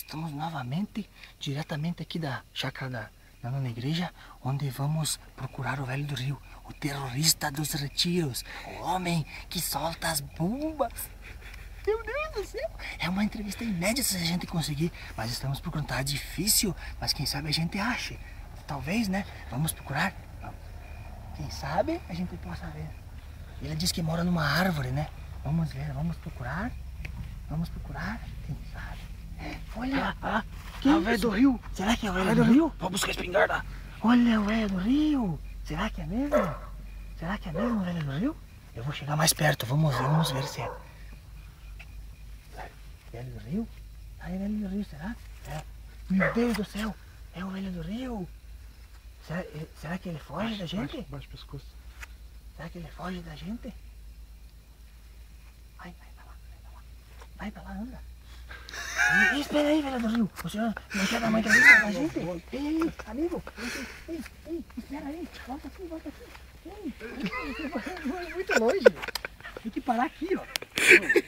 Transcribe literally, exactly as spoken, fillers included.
estamos novamente, diretamente aqui da chácara da, da Nona Igreja, onde vamos procurar o Velho do Rio, o terrorista dos retiros, o homem que solta as bombas. Meu Deus do céu! É uma entrevista inédita se a gente conseguir, mas estamos procurando. Tá difícil, mas quem sabe a gente ache. Talvez, né? Vamos procurar? Quem sabe a gente possa ver. Ele disse que mora numa árvore, né? Vamos ver, vamos procurar. Vamos procurar, quem sabe. Olha, Ah, que é o Velho do Rio. Será que é o Velho Velho do do Rio? Vamos buscar a espingarda. Olha o Velho do Rio. Será que é mesmo? Será que é mesmo o Velho do Rio? Eu vou chegar mais perto, vamos ver, vamos ver se é. Velho do Rio? Ah, é Velho do Rio, será? É. Meu Deus do céu, é o Velho do Rio. Será, será que ele foge Baixa, da gente? Baixa, baixa o pescoço. Será que ele foge da gente? Vai, vai pra lá, vai pra lá. Vai pra lá, anda. Ei, espera aí, Velho do Rio. O senhor não quer dar uma entrevista pra gente? Ei, ei, amigo. Ei, ei, ei, espera aí. Volta aqui, volta aqui. Ei, ei, muito longe. Tem que parar aqui, ó.